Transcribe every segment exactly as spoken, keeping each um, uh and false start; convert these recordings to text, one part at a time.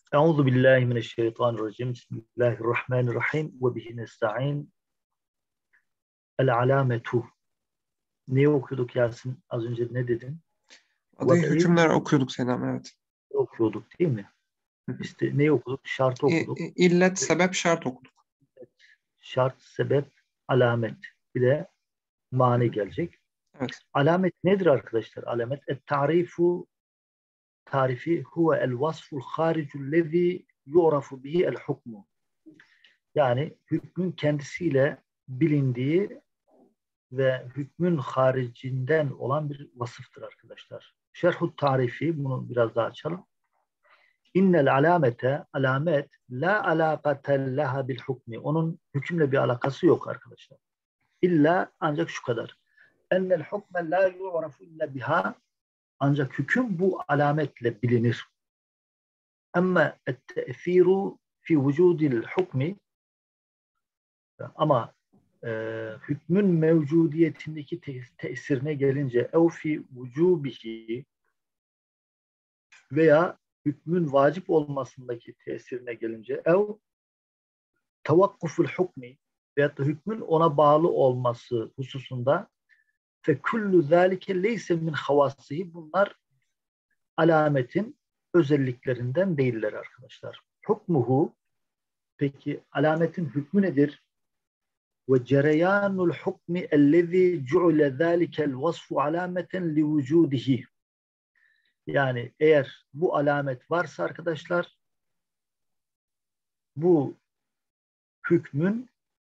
Euzu billahi mineşşeytanirracim. Bismillahirrahmanirrahim. Ve bihi nestaîn. El alametu. Ne okuyorduk Yasin? Az önce ne dedin? Adı Vad'i hükümler okuyorduk Selam, evet. okuyorduk değil mi? Hı hı. İşte ne okuduk? Şartı İ- okuduk. i- İllet, sebep, şart okuduk. Şart, sebep, alamet. Bir de Hı mani hı. gelecek. Evet. Alamet nedir arkadaşlar? Alamet et-tarifu tarifi huve el-vasful haricul lezi yu'rafu bihi el-hukmu. Yani hükmün kendisiyle bilindiği ve hükmün haricinden olan bir vasıftır arkadaşlar. Şerhut tarifi, bunu biraz daha açalım. İnnel alamete, alamet la alakate leha bil hukmi. Onun hükümle bir alakası yok arkadaşlar. İlla ancak şu kadar. Ennel hukme la yu'rafu illa biha. Ancak hüküm bu alametle bilinir. Ama et-te'firu fi vücudil hukmi, ama e, hükmün mevcudiyetindeki te- tesirine gelince ev fi vücubihi veya hükmün vacip olmasındaki tesirine gelince ev tavakkuful hukmi veyahut da hükmün ona bağlı olması hususunda fe kullu zâlike leyse min havâsihi, bunlar alametin özelliklerinden değiller arkadaşlar. Hukmuhu, peki alametin hükmü nedir? Ve cereyanul hukmi ellezî cu'ile zâlikel vasfu alameten li vücudihi. Yani eğer bu alamet varsa arkadaşlar, bu hükmün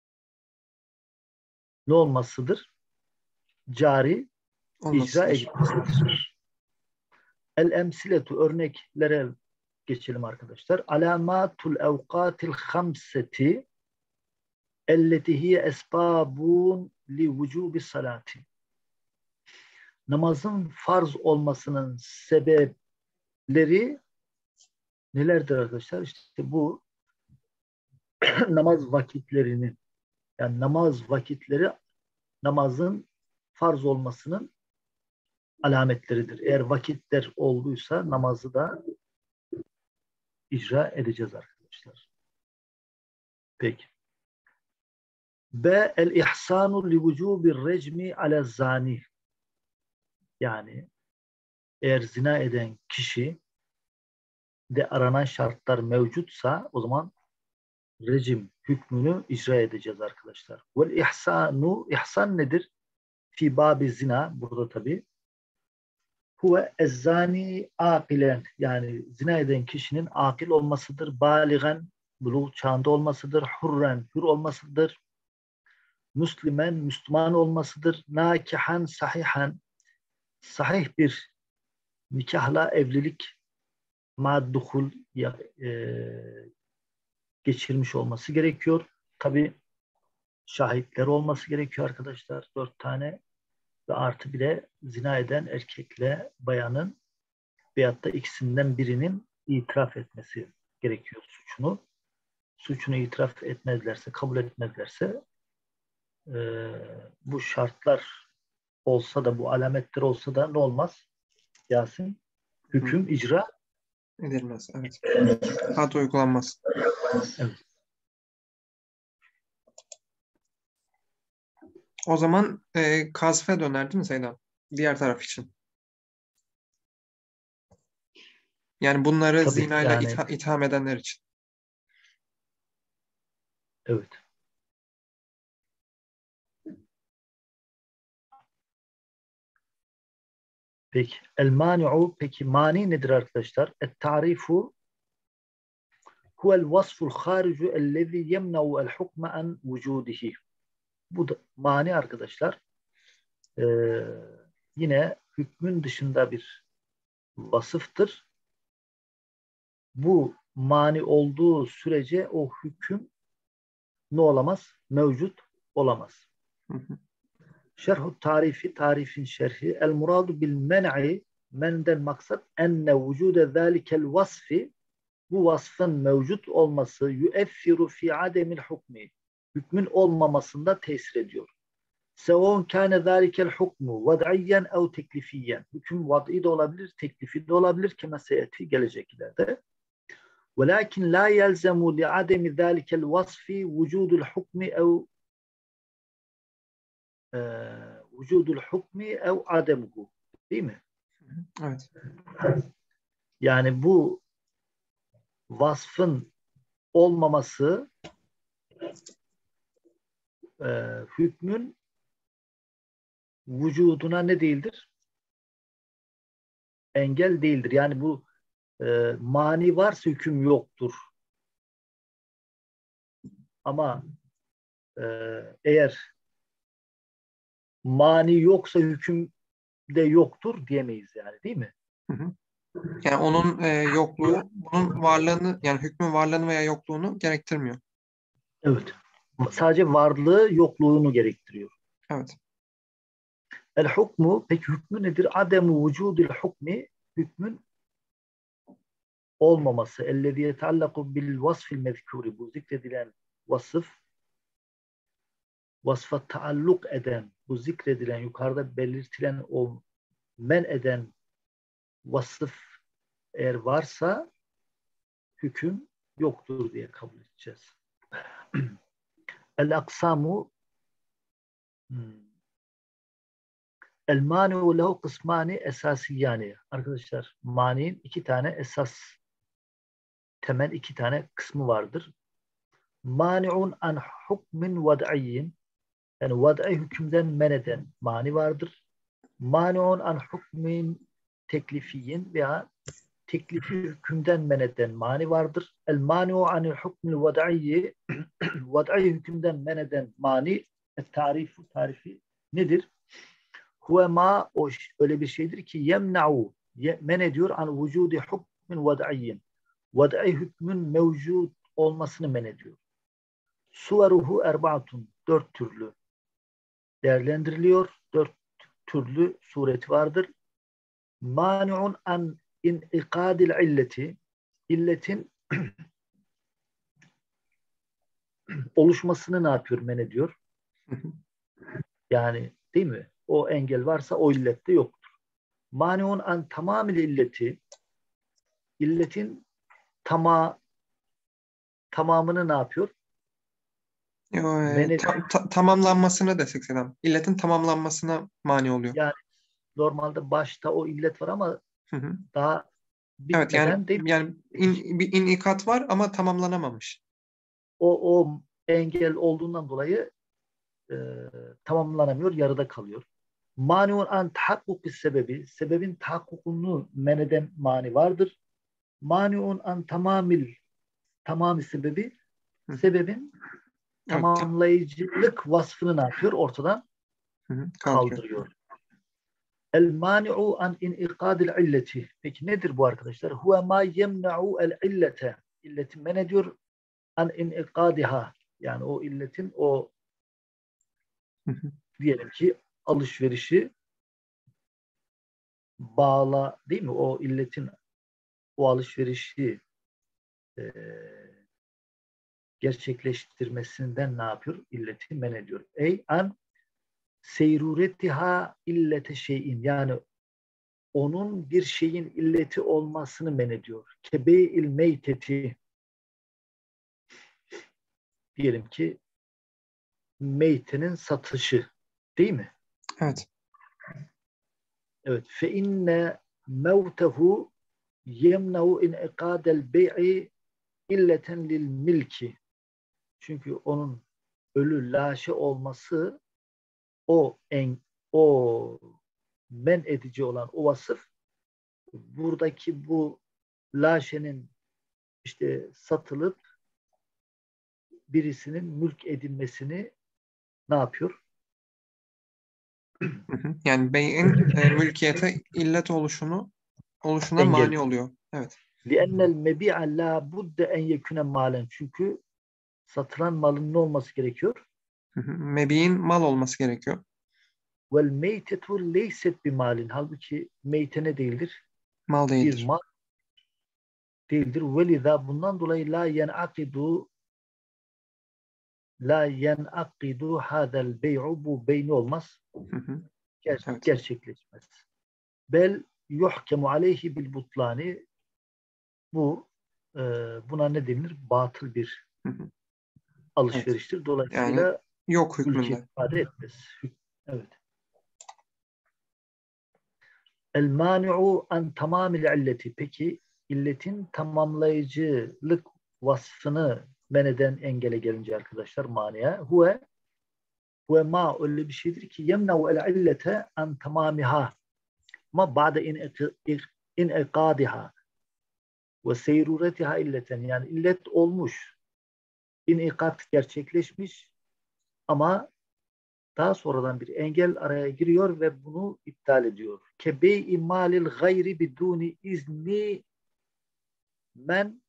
ne olmasıdır? Cari, icra Olmasıdır. edilmesidir. El emsiletu, örneklere geçelim arkadaşlar. Alamatul evkatil hamseti elleti hiye esbabun li vücubi salati. Namazın farz olmasının sebepleri nelerdir arkadaşlar? İşte bu namaz vakitlerinin, yani namaz vakitleri namazın farz olmasının alametleridir. Eğer vakitler olduysa namazı da icra edeceğiz arkadaşlar. Peki. B. El ihsanu li vücubir recmi ala zani. Yani eğer zina eden kişi de aranan şartlar mevcutsa o zaman rejim hükmünü icra edeceğiz arkadaşlar. Vel ihsanu, ihsan nedir? Fi babi zina, burada tabi huve ezzani akilen, yani zina eden kişinin akil olmasıdır. Baligen, buluğ çağında olmasıdır. Hurren, hür olmasıdır. Müslümen, Müslüman olmasıdır. Nakihan, sahihan, sahih bir nikahla evlilik madduhul ya, e, geçirmiş olması gerekiyor. Tabi şahitler olması gerekiyor arkadaşlar. Dört tane ve artı bir de zina eden erkekle bayanın veyahut da ikisinden birinin itiraf etmesi gerekiyor suçunu. Suçunu itiraf etmezlerse, kabul etmezlerse e, bu şartlar olsa da, bu alametler olsa da ne olmaz Yasin? Hı. Hüküm icra Edilmez, evet. Had uygulanmaz. evet. O zaman e, kazfe döner değil mi Selam? Diğer taraf için. Yani bunları Tabii zinayla yani itha- itham edenler için. evet. Peki. El mani'u, peki mani nedir arkadaşlar? Et tarifu huvel vasful haricu ellezî yemne'u el hukme an vücudihi. Bu da mani arkadaşlar. Ee, yine hükmün dışında bir vasıftır. Bu mani olduğu sürece o hüküm ne olamaz? Mevcut olamaz. Hı hı. Şerhu tarifi, tarifin şerhi. El muradu bil men'i, menden maksat enne vücude zâlikel vasfi, bu vasfın mevcut olması yüeffiru fi ademil hukmi, hükmün olmamasında tesir ediyor. Sevon kâne zâlikel hukmu vad'iyyen ev teklifiyen. Hüküm vad'i de olabilir, teklifi de olabilir ki meseleti gelecek ileride. وَلَكِنْ لَا يَلْزَمُ لِعَدَمِ ذَٰلِكَ الْوَصْفِ وُجُودُ الْحُكْمِ اَوْ vücudul hukmi ev ademuhu. Değil mi? Evet. Yani bu vasfın olmaması e, hükmün vücuduna ne değildir? Engel değildir. Yani bu e, mani varsa hüküm yoktur. Ama e, eğer mani yoksa hüküm de yoktur diyemeyiz yani, değil mi? Hı hı. Yani onun e, yokluğu, bunun varlığını, yani hükmün varlığını veya yokluğunu gerektirmiyor. Evet. Sadece varlığı yokluğunu gerektiriyor. Evet. El hukmu, peki hükmü nedir? Ademu vücudil hukmi, hükmün olmaması. Ellezî yeteallaku bil vasfil mezkûri, bu zikredilen vasıf, vasfa taalluk eden, bu zikredilen, yukarıda belirtilen o men eden vasıf eğer varsa hüküm yoktur diye kabul edeceğiz. El aksamu el mani'u lehu kısmani esasiyani. Arkadaşlar, mani'nin iki tane esas, temel iki tane kısmı vardır. Mani'un an hukmin vad'iyyin, yani vad'i hükümden men eden mani vardır. Mani'un an hukmin teklifiyyin veya teklifi hükümden men eden mani vardır. El mani'u anil hukmil vad'iyyi, vad'i hükümden men eden mani, tarifi, tarifi nedir? Huve ma, o öyle bir şeydir ki yemna'u, men ediyor an vücudi hukmin vad'iyyin, vad'i hükmün mevcut olmasını men ediyor. Suveruhu erbaatun, dört türlü değerlendiriliyor. Dört türlü sureti vardır. Mani'un an in'ikadil illeti, illetin oluşmasını ne yapıyor, men ediyor? Yani değil mi? O engel varsa o illette yoktur. Mani'un an tamamil illeti, illetin tama, tamamını ne yapıyor? Yo, e, Men ta- ta- tamamlanmasını desek selam. İlletin tamamlanmasına mani oluyor. Yani normalde başta o illet var ama Hı hı. daha Evet, yani bitmeden değil mi? yani in, bir inikat var ama tamamlanamamış. O, o engel olduğundan dolayı e, tamamlanamıyor, yarıda kalıyor. Maniun an tahakkuk sebebi, sebebin tahakkukunu men eden mani vardır. Maniun an tamamil, tamamı sebebi, Hı. sebebin Evet, ta- tamamlayıcılık vasfını ne yapıyor? Ortadan hı hı, kaldırıyor. kaldırıyor. El mani'u an in'iqadil illeti. Peki nedir bu arkadaşlar? Huve ma yemna'u el illete. İlleti men ediyor an in'iqadiha. Yani o illetin o Hı hı. diyelim ki alışverişi bağla, değil mi? O illetin o alışverişi e, gerçekleştirmesinden ne yapıyor? İlleti men ediyor. Ey an seyruretiha illete şeyin, yani onun bir şeyin illeti olmasını men ediyor. Kebey'il meyteti, diyelim ki meytenin satışı, değil mi? Evet. Evet. Fe inne mevtehu yemnehu in'iqadel bey'i illeten lil milki. Çünkü onun ölü laşe olması, o en o men edici olan o vasıf, buradaki bu laşenin işte satılıp birisinin mülk edinmesini ne yapıyor? Hı hı. Yani bey'in e, mülkiyete illet oluşunu oluşuna Engel. mani oluyor. Evet. لِأَنَّ الْمَبِيعَ لَا بُدَّ اَنْ يَكُنَ مَالًا. Çünkü satılan malın ne olması gerekiyor? Hı hı. Mebiğin mal olması gerekiyor. وَالْمَيْتَةُ لَيْسَتْ بِمَالٍ. Halbuki meyte ne değildir? Mal Bir değildir. mal değildir. وَلِذَا bundan dolayı la يَنْعَقِدُ la يَنْعَقِدُ هَذَا الْبَيْعُ, bu beyni olmaz. Hı hı. Ger Evet. gerçekleşmez. Bel yuhkemu aleyhi bil butlani, bu e, buna ne denilir? Batıl bir Hı hı. alışveriştir. Dolayısıyla Yani yok mülkiyet hükmünde. ifade etmez. Evet. El mani'u an tamamil illeti. Peki illetin tamamlayıcılık vasfını men eden engele gelince arkadaşlar maniye huve huve ma öyle bir şeydir ki yemne'u el illete an tamamiha ma ba'de in in ikadiha ve seyruretiha illeten, yani illet olmuş, inikat gerçekleşmiş ama daha sonradan bir engel araya giriyor ve bunu iptal ediyor. Kebey malil gayri biduni izni men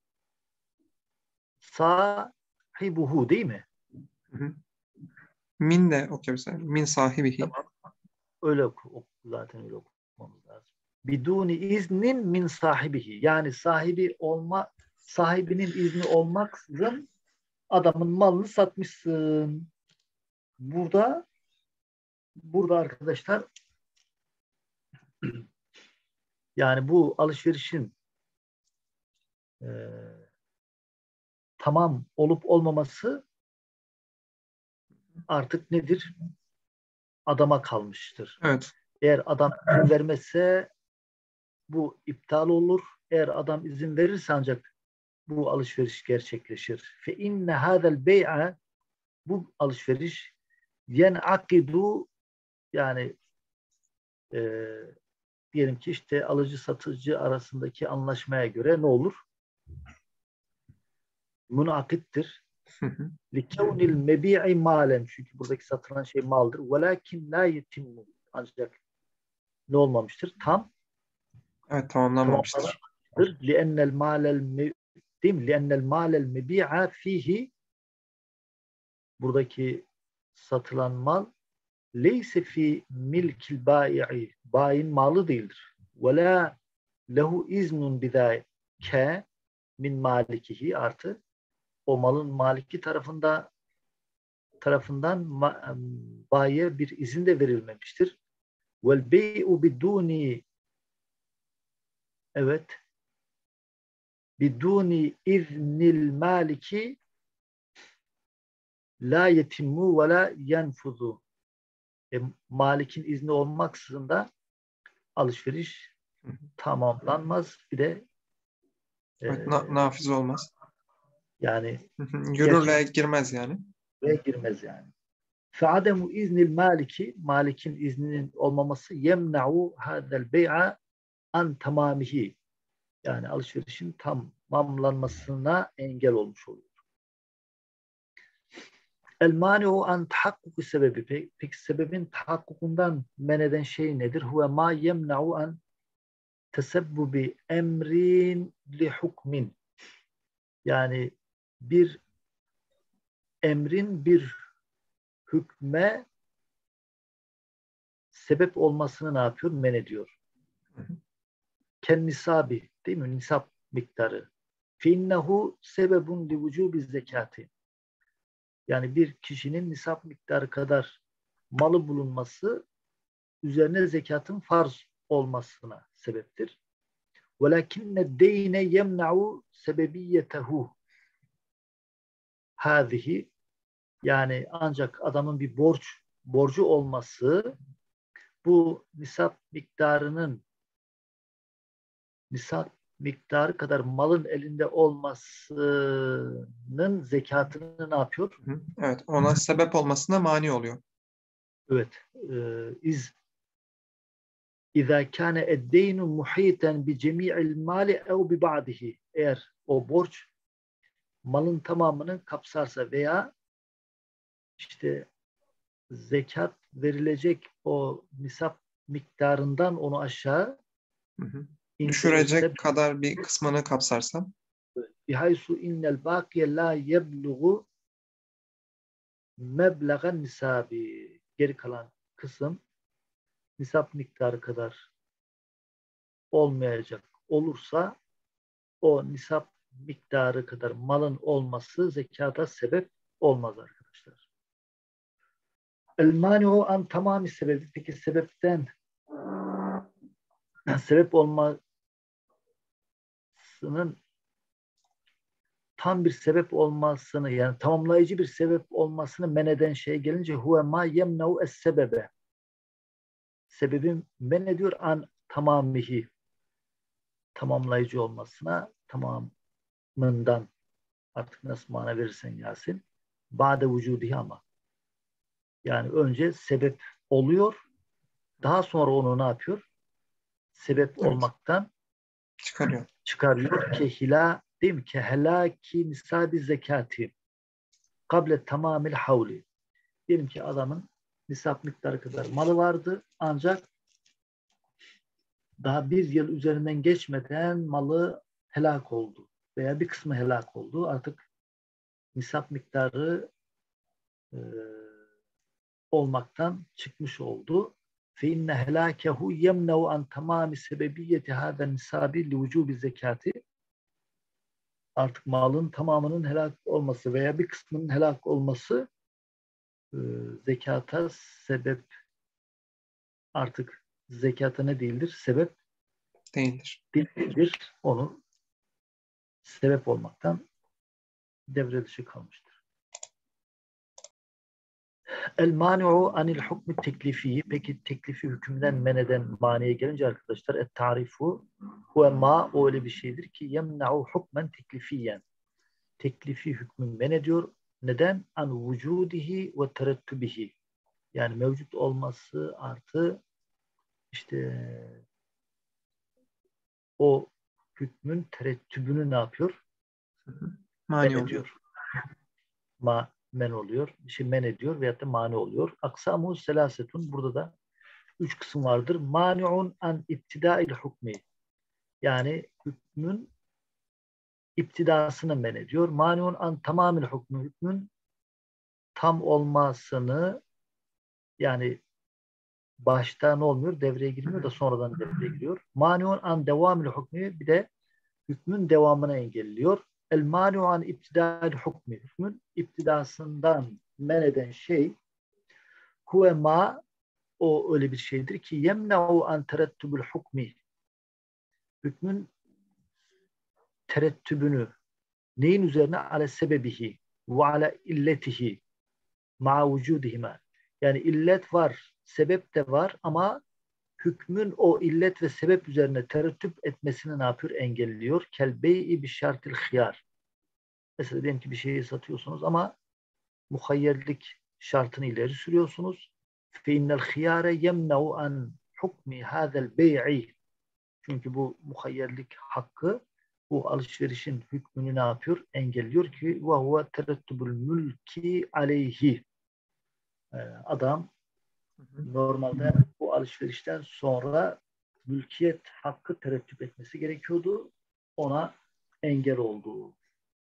sahibuhu, değil mi? Hı hı. Min de okuyabilirsin. Min sahibihi. Tamam. Öyle oku, zaten öyle okumamız lazım. Biduni iznin min sahibihi. Yani sahibi olma, sahibinin izni olmaksızın adamın malını satmışsın. Burada burada arkadaşlar yani bu alışverişin e, tamam olup olmaması artık nedir? Adama kalmıştır. Evet. Eğer adam izin vermezse bu iptal olur. Eğer adam izin verirse ancak bu alışveriş gerçekleşir. Fe inne hadal bey'a, bu alışveriş yenakidu, yani e, diyelim ki işte alıcı satıcı arasındaki anlaşmaya göre ne olur? Münakittir. Hı hı. Likevnil mebi'i malen, çünkü buradaki satılan şey maldır. Velakin la yetimmu, ancak ne olmamıştır? Tam Evet, tamamlanmamıştır. tamamlanmıştır. Li'ennel malel değil mi? Li'ennel malel mebi'a fihi, buradaki satılan mal leyse fi milkil bai'i, bayin malı değildir. Ve la lehu iznun bidâke min malikihi, artı o malın maliki tarafında tarafından ma, bayiye bir izin de verilmemiştir. Vel bey'u biduni, evet, biduni iznil maliki la yetimmu ve la yenfuzu. E, malikin izni olmaksızın da alışveriş Hı hı. tamamlanmaz. Bir de e, Evet, na nafiz olmaz. yani Hı hı. gerçek Yürürlüğe girmez yani. ve girmez yani. Fe'ademu iznil maliki, malikin izninin olmaması yemna'u hadel bey'a an tamamihi, yani alışverişin tamamlanmasına engel olmuş oluyor. El mani'u an tahakkuku sebebi. Peki, peki sebebin tahakkukundan men eden şey nedir? Huve ma yemna'u an tesebbubi emrin li hukmin. Yani bir emrin bir hükme sebep olmasını ne yapıyor? Men ediyor. Ken nisabi, değil mi? Nisap miktarı. Finnehu sebebun li vücubi zekati. Yani bir kişinin nisap miktarı kadar malı bulunması üzerine zekatın farz olmasına sebeptir. Velakinne deyne yemna'u sebebiyetehu hâzihi, yani ancak adamın bir borç borcu olması bu nisap miktarının nisap miktarı kadar malın elinde olmasının zekatını ne yapıyor? Hı hı. Evet, ona sebep olmasına mani oluyor. Evet. E, iz İzâ kâne eddeynu muhîten bi cemî'il mâli ev bi ba'dihi. Eğer o borç malın tamamını kapsarsa veya işte zekat verilecek o nisap miktarından onu aşağı Hı hı. indirirse Düşürecek kadar bir kısmını kapsarsa. bihaysu innel bâkiye la yebluğu meblagan nisabi. Geri kalan kısım nisap miktarı kadar olmayacak olursa o nisap miktarı kadar malın olması zekata sebep olmaz arkadaşlar. El mani'u an tamamı sebebi. Peki sebepten sebep olmasının tam bir sebep olmasını, yani tamamlayıcı bir sebep olmasını men eden şeye gelince huve ma yemneu es sebebe. Sebebin men ediyor an tamamihi. Tamamlayıcı olmasına, tamamından, artık nasıl mana verirsen Yasin. Ba'de vücudihi ama. Yani önce sebep oluyor. Daha sonra onu ne yapıyor? Sebep Evet. olmaktan Çıkarıyor. çıkarıyor. Kehila değil mi? Kehelaki nisabi zekati. Kable tamamil havli. Diyelim ki adamın nisap miktarı kadar malı vardı. Ancak daha bir yıl üzerinden geçmeden malı helak oldu. Veya bir kısmı helak oldu. Artık nisap miktarı e, olmaktan çıkmış oldu. فَاِنَّ هَلَاكَهُ يَمْنَوْ عَنْ تَمَامِ سَبَبِيَّةِ هَذَا النِّسَابِ لِوُجُوبِ zekati. Artık malın tamamının helak olması veya bir kısmının helak olması e, zekata sebep, artık zekata ne değildir? Sebep Değildir. değildir. Onu sebep olmaktan devre dışı kalmıştır. El mani'u anil hukmi teklifi. Peki teklifi hükümden men eden maniye gelince arkadaşlar et tarifu huve ma, o öyle bir şeydir ki yemna'u hukmen teklifiyen. Teklifi hükmü men ediyor. Neden? An vücudihi ve terettübihi. Yani mevcut olması artı işte o hükmün terettübünü ne yapıyor? Mani Men oluyor. ediyor. Ma men oluyor. Şey men ediyor veyahut da mani oluyor. Aksamu selasetun, burada da üç kısım vardır. Mani'un an iptidail hukmi. Yani hükmün iptidasını men ediyor. Mani'un an tamamil hukmi. Hükmün tam olmasını, yani başta ne olmuyor? Devreye girmiyor da sonradan devreye giriyor. Mani'un an devamil hukmi, bir de hükmün devamını engelliyor. El mani'u an iptidail hukmi. Hükmün iptidasından men eden şey huve ma, o öyle bir şeydir ki yemna'u an terettübül hukmi. Hükmün terettübünü, neyin üzerine? Ale sebebihi ve ale illetihi ma'a vücudihima. Yani illet var, sebep de var ama hükmün o illet ve sebep üzerine terettüp etmesini ne yapıyor? Engelliyor. Kel bey'i bi şartil hıyar. Mesela diyelim ki bir şeyi satıyorsunuz ama muhayyerlik şartını ileri sürüyorsunuz. Fe innel hıyare yemne'u an hukmi hadel bey'i. Çünkü bu muhayyerlik hakkı bu alışverişin hükmünü ne yapıyor? Engelliyor ki ve huve terettübül mülki aleyhi. Adam normalde bu alışverişten sonra mülkiyet hakkı terettüp etmesi gerekiyordu. Ona engel oldu.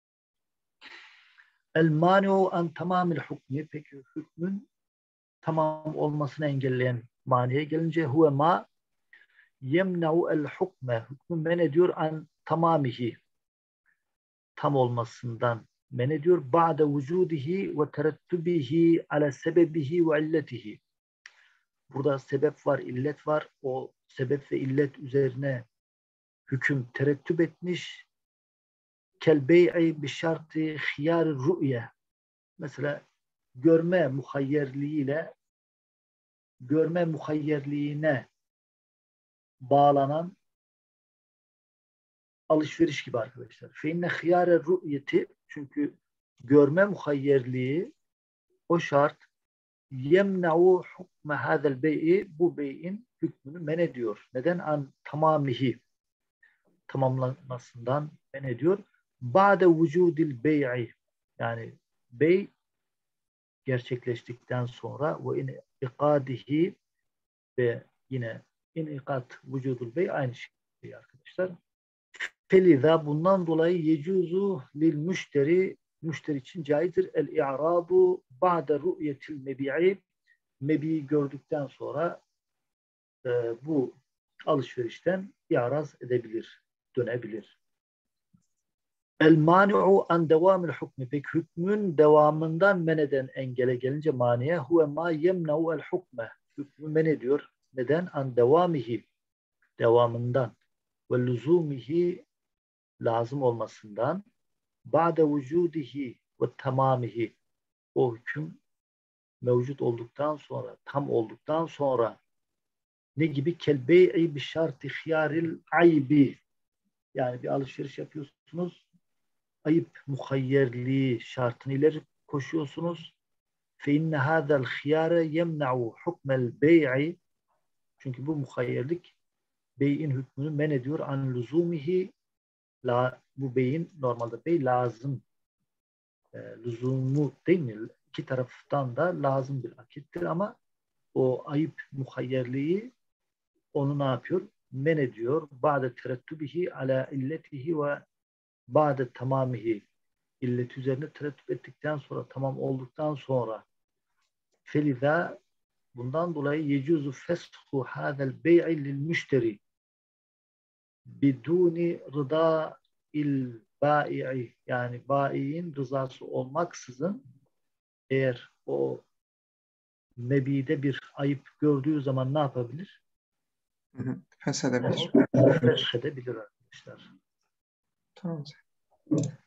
El mani'u an tamamil hukmi. Peki hükmün tamam olmasını engelleyen maniye gelince huve ma yemna'u el hukme. Hükmü men ediyor an tamamihi. Tam olmasından men ediyor. Ba'de vücudihi ve terettübihi ala sebebihi ve illetihi. Burada sebep var, illet var. O sebep ve illet üzerine hüküm terettüp etmiş. Kel bey'i bi şartı hiyar ru'ye. Mesela görme muhayyerliğiyle görme muhayyerliğine bağlanan alışveriş gibi arkadaşlar. Fe inne hiyare ru'yeti, çünkü görme muhayyerliği, o şart yemna'u hukme hadel bey'i, bu bey'in hükmünü men ediyor. Neden? An tamamihi, tamamlanmasından men ediyor. Ba'de vücudil bey'i, yani bey gerçekleştikten sonra ve in ikadihi, ve yine in ikat vücudul bey aynı şey arkadaşlar. Feliza, bundan dolayı yecuzu lil müşteri, müşteri için caizdir el i'radu ba'de ru'yetil mebi'i, mebi'yi gördükten sonra e, bu alışverişten i'raz edebilir, dönebilir. El mani'u an devamil hukmi. Peki hükmün devamından men eden engele gelince maniye huve ma yemna'u el hukme. Hükmü men ediyor. Neden? An devamihi, devamından ve lüzumihi, lazım olmasından ba'de vücudihi ve tamamihi, o hüküm mevcut olduktan sonra, tam olduktan sonra, ne gibi? Kel bey'i bi şartı hiyaril aybi, yani bir alışveriş yapıyorsunuz, ayıp muhayyerliği şartını ileri koşuyorsunuz. Fe inne hâzel hiyâre yemna'u hukmel bey'i, çünkü bu muhayyerlik bey'in hükmünü men ediyor. An lüzumihi, la, bu beyin, normalde bey lazım, e, lüzumu değil mi? İki taraftan da lazım bir akittir ama o ayıp muhayyerliği onu ne yapıyor? Men ediyor. Ba'de terettübihi ala illetihi ve ba'de tamamihi, illet üzerine terettüp ettikten sonra, tamam olduktan sonra, feliza, bundan dolayı yecuzu feshu hadel bey'i lil müşteri biduni rıda il bai'i, yani bai'in rızası olmaksızın, eğer o mebide bir ayıp gördüğü zaman ne yapabilir? Hı hı. Feshedebilir. Feshedebilir arkadaşlar. Tamam.